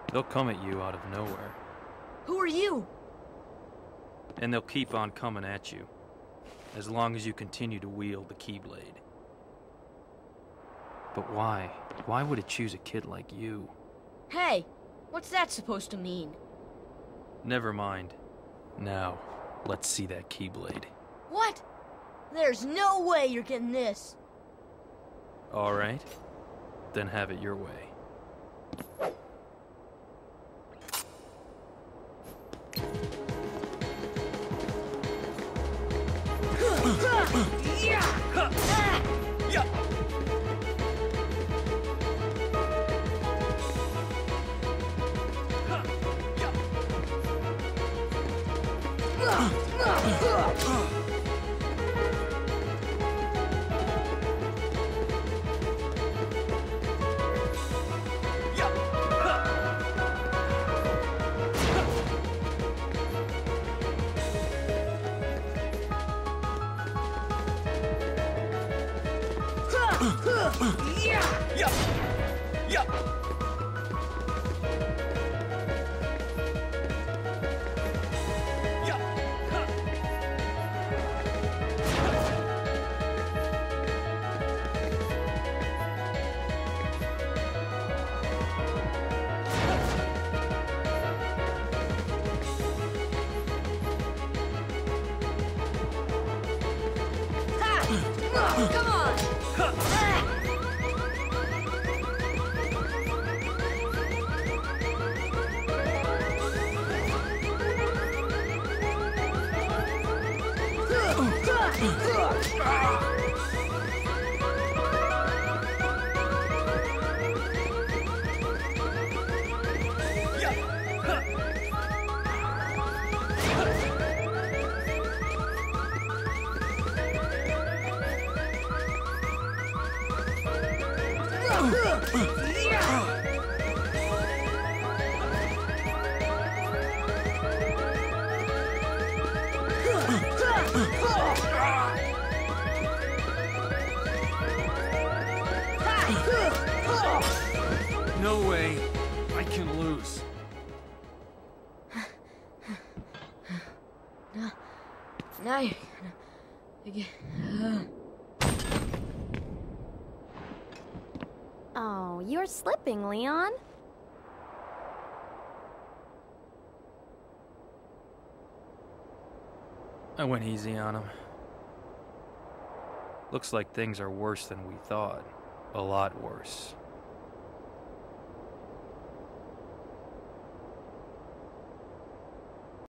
They'll come at you out of nowhere, Who are you? and they'll keep on coming at you, as long as you continue to wield the Keyblade. But why? Why would it choose a kid like you? Hey, what's that supposed to mean? Never mind. Now, let's see that Keyblade. What? There's no way you're getting this. Alright, then have it your way. Come on! No way I can lose. Now you're gonna get... Oh, you're slipping, Leon. I went easy on him. Looks like things are worse than we thought. A lot worse.